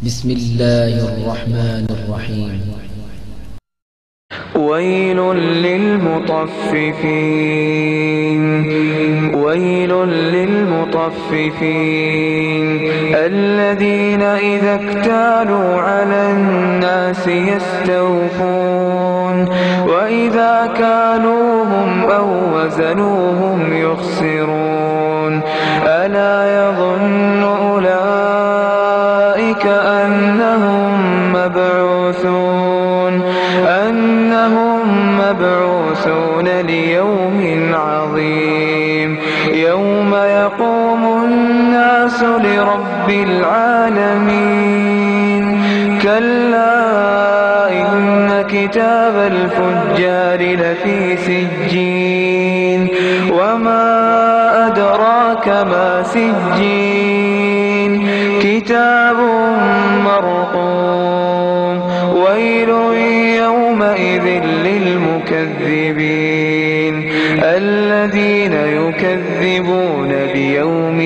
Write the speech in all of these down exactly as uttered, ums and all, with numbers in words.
بسم الله الرحمن الرحيم. ويل للمطففين ويل للمطففين الذين إذا اكتالوا على الناس يستوفون وإذا كالوهم أو وزنوهم يخسرون. ألا يظن أولئك أنهم مبعوثون أنهم مبعوثون ليوم عظيم يوم يقوم الناس لرب العالمين. كلا إن كتاب الفجار لفي سجين وما أدراك ما سجين كتاب مرقوم. ويل يومئذ للمكذبين الذين يكذبون بيوم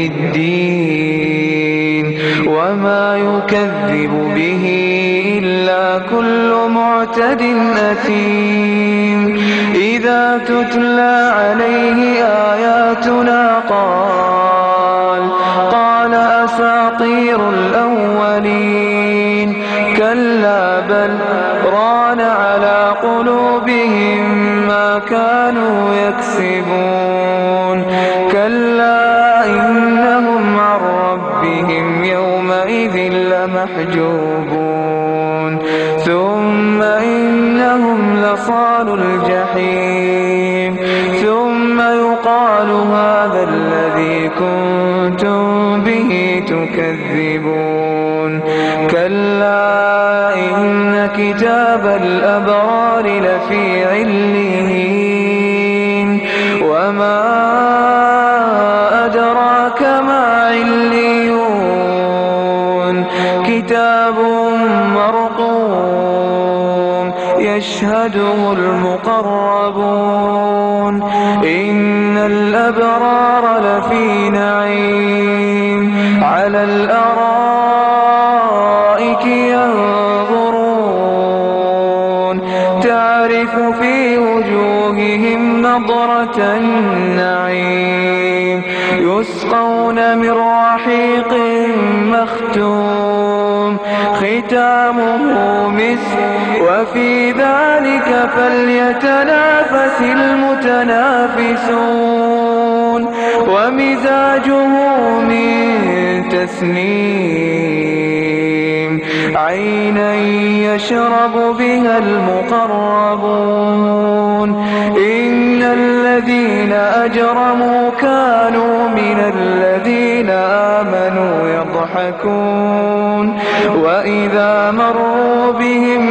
الدين وما يكذب به إلا كل معتد أثيم. إذا تتلى عليه آياتنا قال قال أساطير الأولين. كلا بل ران على قلوبهم ما كانوا يكسبون. كلا إنهم عن ربهم يومئذ لمحجوبون. ثم إنهم لصالو الجحيم ثم يقال هذا الذي كنتم به تكذبون. كلا إن كتاب الأبرار لفي عليين وما أدراك ما عليون كتاب مرقوم يشهده المقربون. إن الأبرار لفي نعيم على الأرائك ينظرون تعرف في وجوههم نضرة النعيم. يسقون من رحيق مختوم ختامه مسك وفي ذلك فليتنافس المتنافسون. ومزاجه من تسنيم عينا يشرب بها المقربون. إن الذين أجرموا كانوا من الذين آمنوا يضحكون وإذا مروا بهم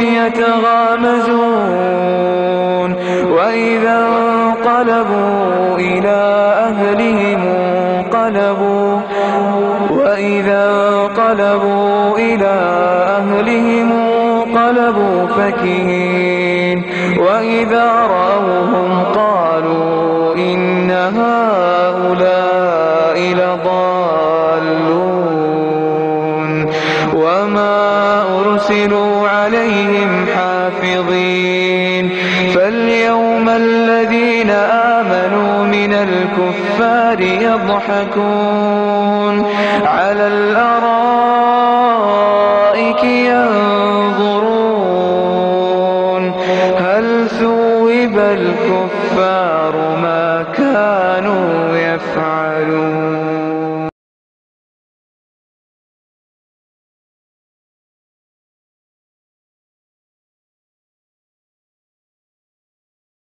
يتغامزون. وإذا انقلبوا إلى أهلهم انقلبوا وإذا انقلبوا إلى أهلهم انقلبوا فكهين. وإذا رأوهم قالوا إن هؤلاء لضالون. وما أرسلوا عليهم حافظين. فاليوم الذين آمنوا من الكفار يضحكون على الأرائك ينظرون هل ثوب الكفار ما كانوا يفعلون.